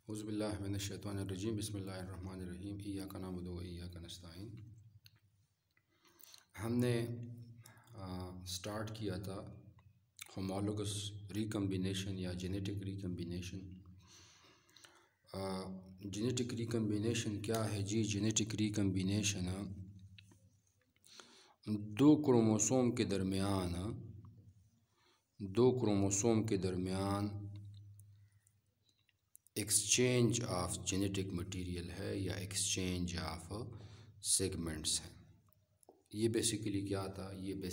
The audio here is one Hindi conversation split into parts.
औज़ुबिल्लाहि मिनश्शैतानिर्रजीम बिस्मिल्लाहिर्रहमानिर्रहीम इय्याका नअबुदु व इय्याका नस्तईन। हमने स्टार्ट किया था होमोलोगस रिकम्बिनेशन या जेनेटिक रिकम्बिनेशन। जेनेटिक रिकम्बिनेशन क्या है जी? जेनेटिक रिकम्बिनेशन दो क्रोमोसोम के दरमियान एक्सचेंज ऑफ जेनेटिक मटेरियल है या एक्सचेंज ऑफ सेगमेंट्स है। ये बेसिकली क्या था?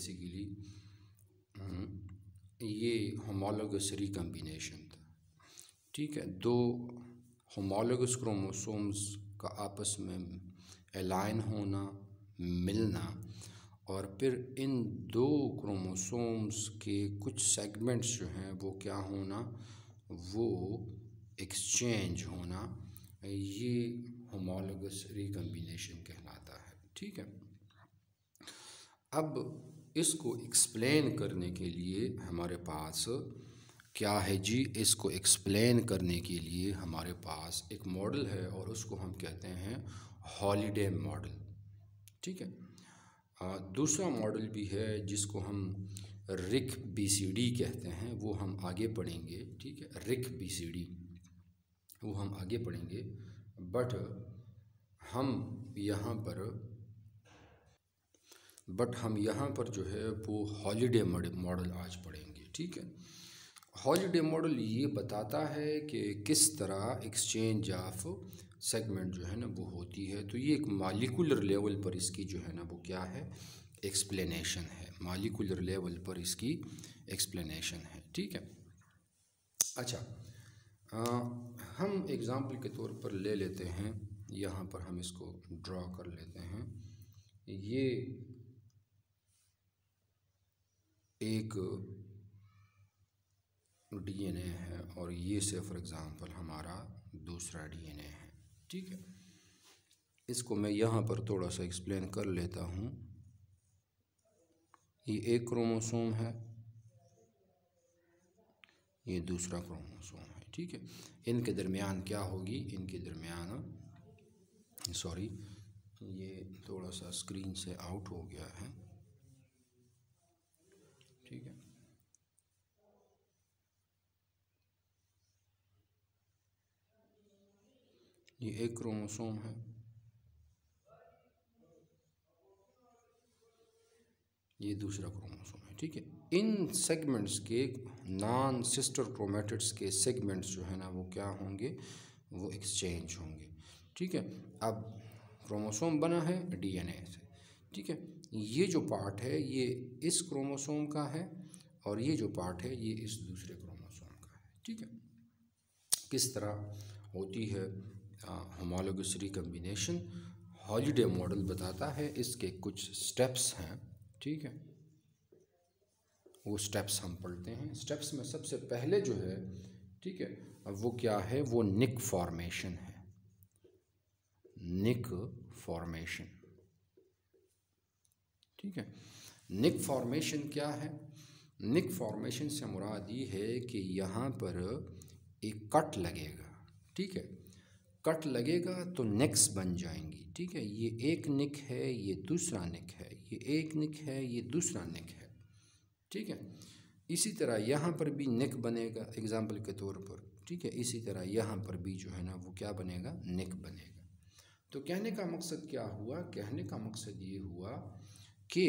ये होमोलोगस रिकम्बिनेशन था। ठीक है, दो होमोलोगस क्रोमोसोम्स का आपस में अलाइन होना, मिलना और फिर इन दो क्रोमोसोम्स के कुछ सेगमेंट्स जो हैं वो क्या होना, वो एक्सचेंज होना, ये होमोलोगस रिकम्बिनेशन कहलाता है। ठीक है, अब इसको एक्सप्लेन करने के लिए हमारे पास क्या है जी? इसको एक्सप्लेन करने के लिए हमारे पास एक मॉडल है और उसको हम कहते हैं हॉलिडे मॉडल। ठीक है, दूसरा मॉडल भी है जिसको हम रिक बीसीडी कहते हैं, वो हम आगे पढ़ेंगे। ठीक है, रिक बीसीडी वो हम आगे पढ़ेंगे, बट हम यहाँ पर जो है वो हॉलिडे मॉडल आज पढ़ेंगे। ठीक है, हॉलिडे मॉडल ये बताता है कि किस तरह एक्सचेंज ऑफ सेगमेंट जो है ना वो होती है। तो ये एक मॉलिक्यूलर लेवल पर इसकी जो है ना वो क्या है, एक्सप्लेनेशन है। मॉलिक्यूलर लेवल पर इसकी एक्सप्लेनेशन है। ठीक है, अच्छा, हम एग्ज़ाम्पल के तौर पर ले लेते हैं, यहाँ पर हम इसको ड्रॉ कर लेते हैं। ये एक डीएनए है और ये से फॉर एग्ज़ाम्पल हमारा दूसरा डीएनए है। ठीक है, इसको मैं यहाँ पर थोड़ा सा एक्सप्लेन कर लेता हूँ। ये एक क्रोमोसोम है, ये दूसरा क्रोमोसोम है। ठीक है, इनके दरमियान क्या होगी? इनके दरमियान सॉरी, ये थोड़ा सा स्क्रीन से आउट हो गया है। ठीक है, ये एक क्रोमोसोम है, ये दूसरा क्रोमोसोम है। ठीक है, इन सेगमेंट्स के नॉन सिस्टर क्रोमेटिड्स के सेगमेंट्स जो है ना वो क्या होंगे, वो एक्सचेंज होंगे। ठीक है, अब क्रोमोसोम बना है डीएनए से। ठीक है, ये जो पार्ट है ये इस क्रोमोसोम का है और ये जो पार्ट है ये इस दूसरे क्रोमोसोम का है। ठीक है, किस तरह होती है होमोलोगस रिकम्बिनेशन? हॉलिडे मॉडल बताता है, इसके कुछ स्टेप्स हैं। ठीक है, वो स्टेप्स हम पढ़ते हैं। स्टेप्स में सबसे पहले जो है, ठीक है, वो क्या है? वो निक फॉर्मेशन है। Nick formation. ठीक है, निक फॉर्मेशन क्या है? निक फॉर्मेशन से मुराद ये है कि यहाँ पर एक कट लगेगा। ठीक है, कट लगेगा तो निक्स बन जाएंगी। ठीक है, ये एक निक है, ये दूसरा निक है, ये एक निक है, ये दूसरा निक है। ठीक है, इसी तरह यहाँ पर भी निक बनेगा एग्जाम्पल के तौर पर। ठीक है, इसी तरह यहाँ पर भी जो है ना वो क्या बनेगा, निक बनेगा। तो कहने का मकसद क्या हुआ? कहने का मकसद ये हुआ कि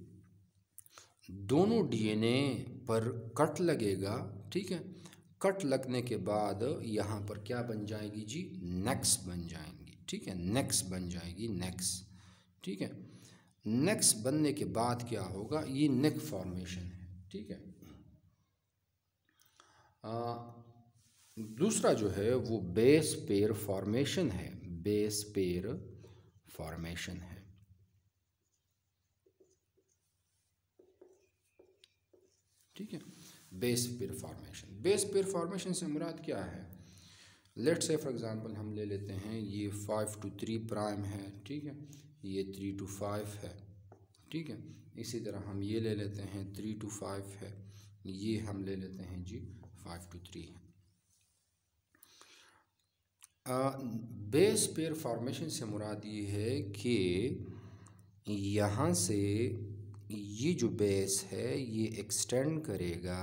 दोनों डीएनए पर कट लगेगा। ठीक है, कट लगने के बाद यहाँ पर क्या बन जाएगी जी? नेक्स बन जाएंगी। ठीक है, नेक्स बन जाएगी, नेक्स। ठीक है, नेक्स बनने के बाद क्या होगा? ये नेक फॉर्मेशन है। ठीक है, दूसरा जो है वो बेस पेयर फॉर्मेशन है। बेस पेयर फॉर्मेशन है। ठीक है, base pair formation. Base pair formation से मुराद क्या है? लेट्स से फॉर एग्जांपल हम ले लेते हैं, ये 5 to 3 प्राइम है। ठीक है, ये 3 to 5 है। ठीक है, इसी तरह हम ये ले लेते हैं 3 to 5 है, ये हम ले लेते हैं जी 5 to 3 है। बेस पेयर फॉर्मेशन से मुराद ये है कि यहाँ से ये जो बेस है ये एक्सटेंड करेगा,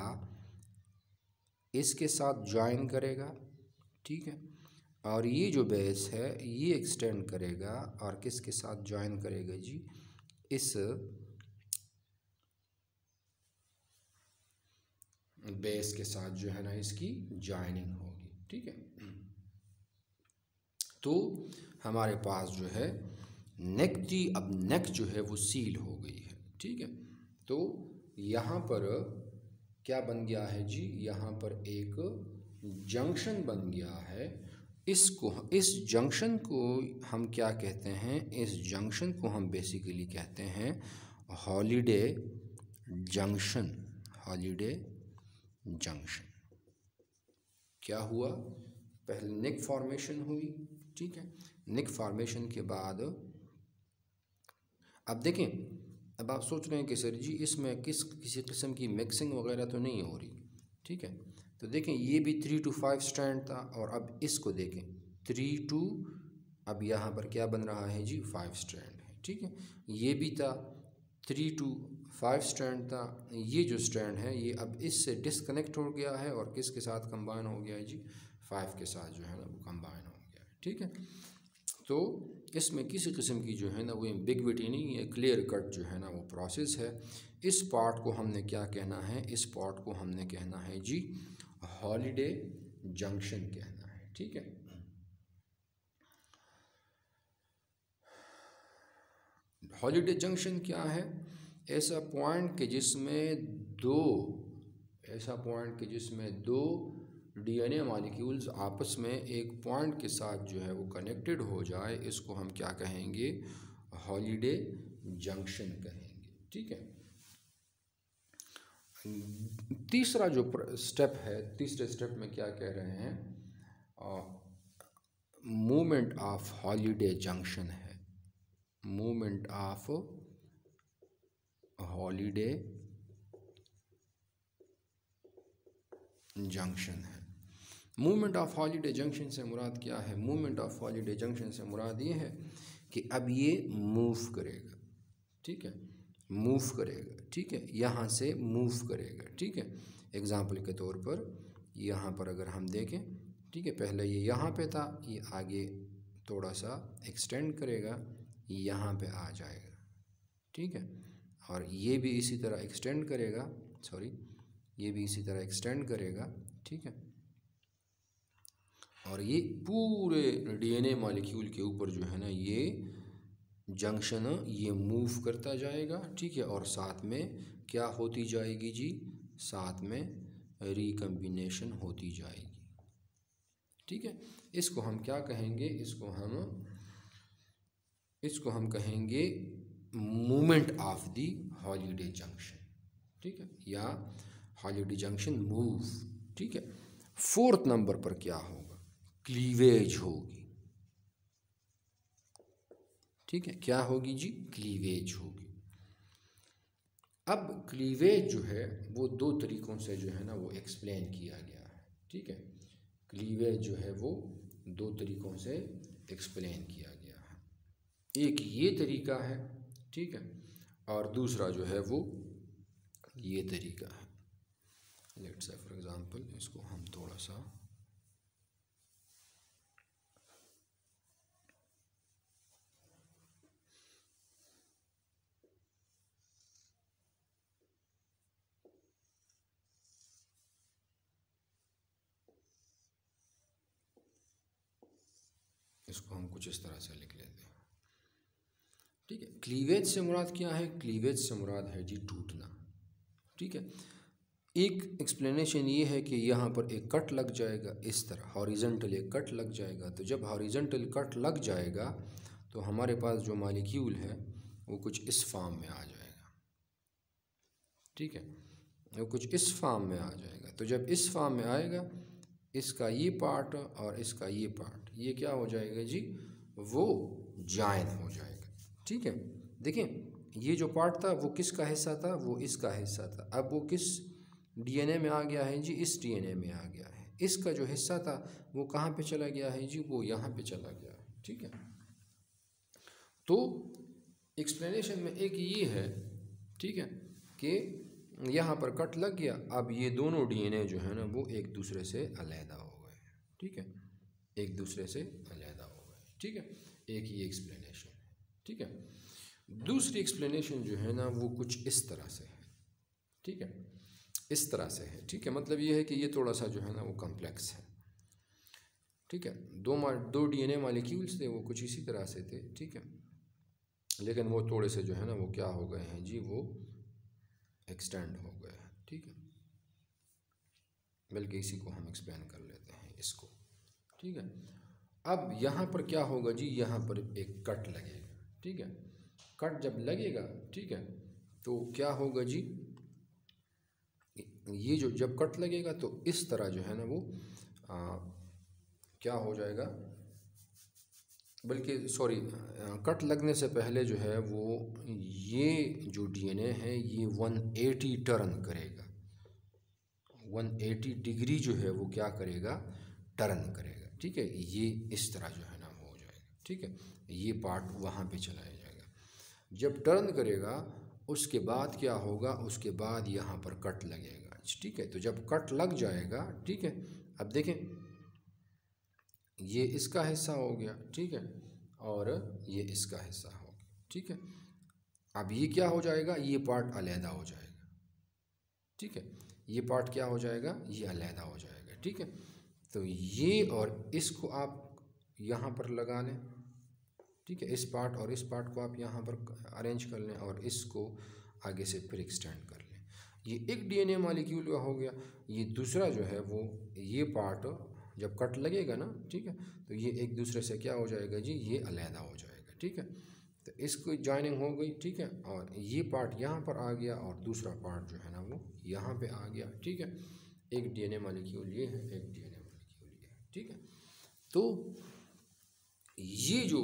इसके साथ ज्वाइन करेगा, ठीक है, और ये जो बेस है ये एक्सटेंड करेगा और किसके साथ ज्वाइन करेगा जी, इस बेस के साथ जो है ना इसकी ज्वाइनिंग होगी, ठीक है। तो हमारे पास जो है नेक थी, अब नेक जो है वो सील हो गई है, ठीक है। तो यहाँ पर क्या बन गया है जी, यहाँ पर एक जंक्शन बन गया है। इसको, इस जंक्शन को हम क्या कहते हैं, इस जंक्शन को हम बेसिकली कहते हैं हॉलिडे जंक्शन। हॉलिडे जंक्शन क्या हुआ, पहले नेक फॉर्मेशन हुई, ठीक है। नेक फॉर्मेशन के बाद अब देखें, अब आप सोच रहे हैं कि सर जी इसमें किसी किस्म की मिक्सिंग वगैरह तो नहीं हो रही, ठीक है। तो देखें ये भी 3 to 5 स्ट्रैंड था और अब इसको देखें 3 to, अब यहाँ पर क्या बन रहा है जी 5 स्ट्रैंड है, ठीक है। ये भी था 3 to 5 स्ट्रैंड था, ये जो स्ट्रैंड है ये अब इससे डिसकनेक्ट हो गया है और किसके साथ कंबाइन हो गया है जी 5 के साथ जो है ना वो कंबाइन हो गया है, ठीक है। तो इसमें किसी किस्म की जो है ना वो एम्बिग्विटी नहीं है, क्लियर कट जो है ना वो प्रोसेस है। इस पार्ट को हमने क्या कहना है, इस पार्ट को हमने कहना है जी हॉलिडे जंक्शन कहना है, ठीक है। हॉलिडे जंक्शन क्या है, ऐसा पॉइंट कि जिसमें दो डीएनए मॉलिक्यूल्स आपस में एक पॉइंट के साथ जो है वो कनेक्टेड हो जाए, इसको हम क्या कहेंगे, हॉलिडे जंक्शन कहेंगे, ठीक है। तीसरा जो स्टेप है, तीसरे स्टेप में क्या कह रहे हैं, मूवमेंट ऑफ हॉलिडे जंक्शन है, मूवमेंट ऑफ हॉलिडे जंक्शन है। मूवमेंट ऑफ हॉलिडे जंक्शन से मुराद क्या है, मूवमेंट ऑफ हॉलिडे जंक्शन से मुराद ये है कि अब ये मूव करेगा, ठीक है, मूव करेगा, ठीक है, यहाँ से मूव करेगा, ठीक है। एग्जाम्पल के तौर पर यहाँ पर अगर हम देखें, ठीक है, पहले ये यहाँ पे था, ये आगे थोड़ा सा एक्सटेंड करेगा, यहाँ पे आ जाएगा, ठीक है, और ये भी इसी तरह एक्सटेंड करेगा, ये भी इसी तरह एक्सटेंड करेगा, ठीक है, और ये पूरे डीएनए मॉलिक्यूल के ऊपर जो है ना ये जंक्शन ये मूव करता जाएगा, ठीक है, और साथ में क्या होती जाएगी जी, साथ में रिकम्बिनेशन होती जाएगी, ठीक है। इसको हम क्या कहेंगे, इसको हम कहेंगे movement of the Holliday junction, ठीक है, या हॉलिडे जंक्शन मूव, ठीक है। 4th नंबर पर क्या होगा, क्लीवेज होगी, ठीक है, क्या होगी जी, क्लीवेज होगी। अब क्लीवेज जो है वो 2 तरीक़ों से जो है ना वो एक्सप्लेन किया गया है, ठीक है। क्लीवेज जो है वो 2 तरीक़ों से एक्सप्लेन किया गया है, एक ये तरीका है, ठीक है, और दूसरा जो है वो ये तरीका है। लेट्स से फॉर एग्जांपल इसको हम थोड़ा सा इसको हम कुछ इस तरह से लिख लेते हैं, ठीक है। क्लीवेज से मुराद क्या है, क्लीवेज से मुराद है जी टूटना, ठीक है। एक एक्सप्लेनेशन ये है कि यहाँ पर एक कट लग जाएगा, इस तरह हॉरिजॉन्टल एक कट लग जाएगा, तो जब हॉरिजॉन्टल कट लग जाएगा तो हमारे पास जो मॉलिक्यूल है वो कुछ इस फॉर्म में आ जाएगा, ठीक है, वो कुछ इस फॉर्म में आ जाएगा। तो जब इस फॉर्म में आएगा, इसका ये पार्ट और इसका ये पार्ट ये क्या हो जाएगा जी, वो जॉइन हो जाएगा, ठीक है। देखिए ये जो पार्ट था वो किसका हिस्सा था, वो इसका हिस्सा था, अब वो किस डीएनए में आ गया है जी, इस डीएनए में आ गया है। इसका जो हिस्सा था वो कहाँ पे चला गया है जी, वो यहाँ पे चला गया है, ठीक है। तो एक्सप्लेनेशन में एक ये है, ठीक है, कि यहाँ पर कट लग गया, अब ये दोनों डीएनए जो है ना वो एक दूसरे से अलहदा हो गए, ठीक है, एक दूसरे से अलहदा हो गए, ठीक है। एक ये एक्सप्लेनेशन है, ठीक है। दूसरी एक्सप्लेनेशन जो है ना वो कुछ इस तरह से है, ठीक है, इस तरह से है, ठीक है। मतलब ये है कि ये थोड़ा सा जो है ना वो कॉम्प्लेक्स है, ठीक है। दो डीएनए मॉलिक्यूल्स थे, वो कुछ इसी तरह से थे, ठीक है, लेकिन वो थोड़े से जो है ना वो क्या हो गए हैं जी, वो एक्सटेंड हो गए हैं, ठीक है। बल्कि इसी को हम एक्सप्लेन कर लेते हैं इसको, ठीक है। अब यहाँ पर क्या होगा जी, यहाँ पर एक कट लगेगा, ठीक है। कट जब लगेगा, ठीक है, तो क्या होगा जी, ये जो जब कट लगेगा तो इस तरह जो है ना वो क्या हो जाएगा, बल्कि सॉरी, कट लगने से पहले जो है वो ये जो डीएनए है ये 180 टर्न करेगा, 180 डिग्री जो है वो क्या करेगा, टर्न करेगा, ठीक है। ये इस तरह जो है ना वो हो जाएगा, ठीक है। ये पार्ट वहाँ पे चलाया जाएगा, जब टर्न करेगा उसके बाद क्या होगा, उसके बाद यहाँ पर कट लगेगा, ठीक है। तो जब कट लग जाएगा, ठीक है, अब देखें ये इसका हिस्सा हो गया, ठीक है, और ये इसका हिस्सा हो गया, ठीक है। अब ये क्या हो जाएगा, ये पार्ट अलहदा हो जाएगा, ठीक है, ये पार्ट क्या हो जाएगा, ये अलहदा हो जाएगा, ठीक है। तो ये और इसको आप यहाँ पर लगा लें, ठीक है, इस पार्ट और इस पार्ट को आप यहाँ पर अरेंज कर लें और इसको आगे से फिर एक्सटेंड कर लें। ये एक डीएनए मॉलिक्यूल का हो गया। ये दूसरा जो है वो ये पार्ट जब कट लगेगा ना, ठीक है, तो ये एक दूसरे से क्या हो जाएगा जी, ये अलहदा हो जाएगा, ठीक है। तो इसको जॉइनिंग हो गई, ठीक है, और ये पार्ट यहाँ पर आ गया और दूसरा पार्ट जो है ना वो यहाँ पे आ गया, ठीक है। एक डीएनए मॉलिक्यूल ये है, एक डीएनए मॉलिक्यूल ये है, ठीक है। तो ये जो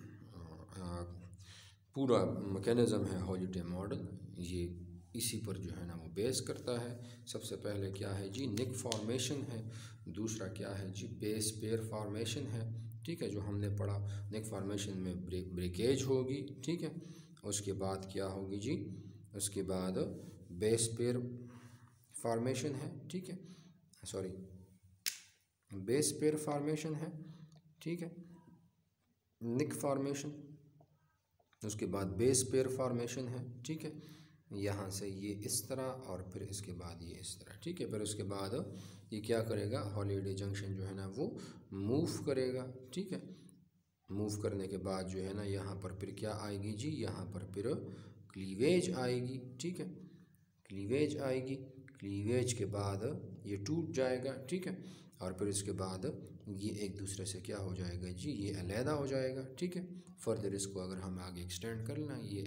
पूरा मैकेनिज़्म है हॉलिडे मॉडल, ये इसी पर जो है ना वो बेस करता है। सबसे पहले क्या है जी, निक फॉर्मेशन है, दूसरा क्या है जी, बेस पेयर फॉर्मेशन है, ठीक है, जो हमने पढ़ा। निक फॉर्मेशन में ब्रेकेज होगी, ठीक है, उसके बाद क्या होगी जी, उसके बाद बेस पेयर फॉर्मेशन है, ठीक है, सॉरी बेस पेयर फॉर्मेशन है, ठीक है, निक फॉर्मेशन, उसके बाद बेस पेयर फॉर्मेशन है, ठीक है, यहाँ से ये इस तरह और फिर इसके बाद ये इस तरह, ठीक है। फिर उसके बाद ये क्या करेगा, हॉलिडे जंक्शन जो है ना वो मूव करेगा, ठीक है। मूव करने के बाद जो है ना यहाँ पर फिर क्या आएगी जी, यहाँ पर फिर क्लीवेज आएगी, ठीक है, क्लीवेज आएगी। क्लीवेज के बाद ये टूट जाएगा, ठीक है, और फिर इसके बाद ये एक दूसरे से क्या हो जाएगा जी, ये अलहदा हो जाएगा, ठीक है। फर्दर इसको अगर हम आगे एक्सटेंड कर लें, ये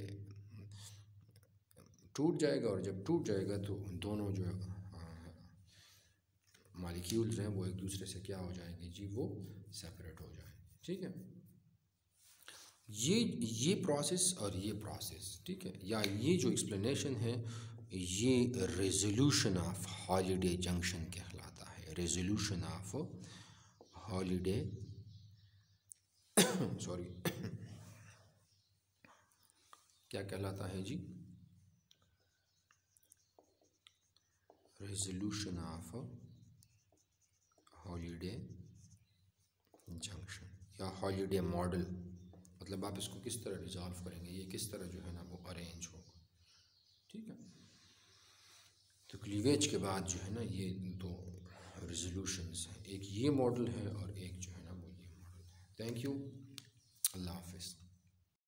टूट जाएगा, और जब टूट जाएगा तो दोनों जो मॉलिक्यूल्स हैं वो एक दूसरे से क्या हो जाएंगे जी, वो सेपरेट हो जाएंगे, ठीक है। ये प्रोसेस और ये प्रोसेस, ठीक है, या ये जो एक्सप्लेनेशन है ये रेजोल्यूशन ऑफ हॉलिडे जंक्शन कहलाता है। रेजोल्यूशन ऑफ हॉलिडे सॉरी क्या कहलाता है जी, रेजोल्यूशन ऑफ हॉलिडे जंक्शन या हॉलिडे मॉडल। मतलब आप इसको किस तरह रिजॉल्व करेंगे, ये किस तरह जो है ना वो अरेंज होगा, ठीक है। तो क्लीवेज के बाद जो है ना ये दो रेजोल्यूशंस हैं, एक ये मॉडल है और एक जो है ना वो ये मॉडल है। Thank you.